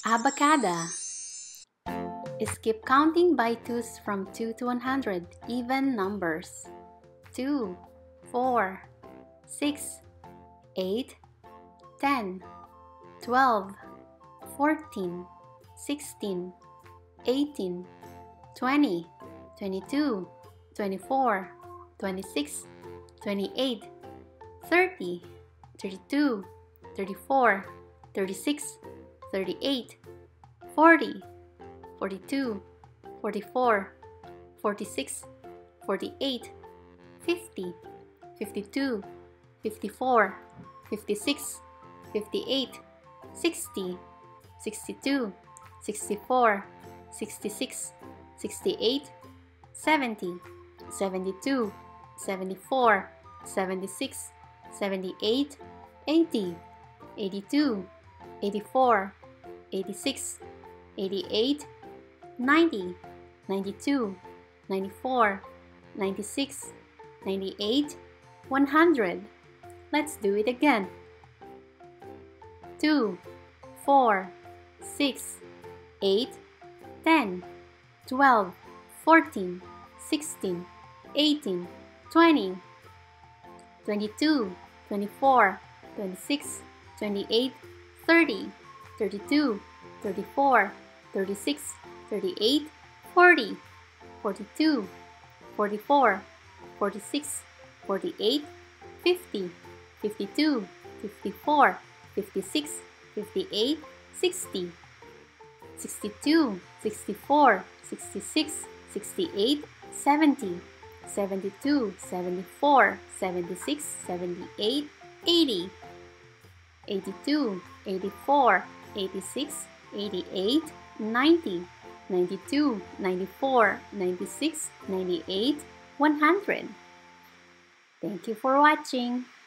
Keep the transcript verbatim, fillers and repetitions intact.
Abakada. Skip counting by twos from two to one hundred, even numbers. two, four, six, eight, ten, twelve, fourteen, sixteen, eighteen, twenty, twenty-two, twenty-four, twenty-six, twenty-eight, thirty, thirty-two, thirty-four, thirty-six, thirty-eight, forty, forty-two, forty-four, forty-six, forty-eight, fifty, fifty-two, fifty-four, fifty-six, fifty-eight, sixty, sixty-two, sixty-four, sixty-six, sixty-eight, seventy, seventy-two, seventy-four, seventy-six, seventy-eight, eighty, eighty-two, eighty-four, eighty-six, eighty-eight, ninety, ninety-two, ninety-four, ninety-six, ninety-eight, one hundred. Let's do it again. two, four, six, eight, ten, twelve, fourteen, sixteen, eighteen, twenty, twenty-two, twenty-four, twenty-six, twenty-eight, thirty, thirty-two, thirty-four, thirty-six, thirty-eight, forty, forty-two, forty-four, forty-six, forty-eight, fifty, fifty-two, fifty-four, fifty-six, fifty-eight, sixty, sixty-two, sixty-four, sixty-six, sixty-eight, seventy, seventy-two, seventy-four, seventy-six, seventy-eight, eighty, eighty-two, eighty-four, eighty-six, eighty-eight, ninety, ninety-two, ninety-four, ninety-six, ninety-eight, one hundred. Thank you for watching.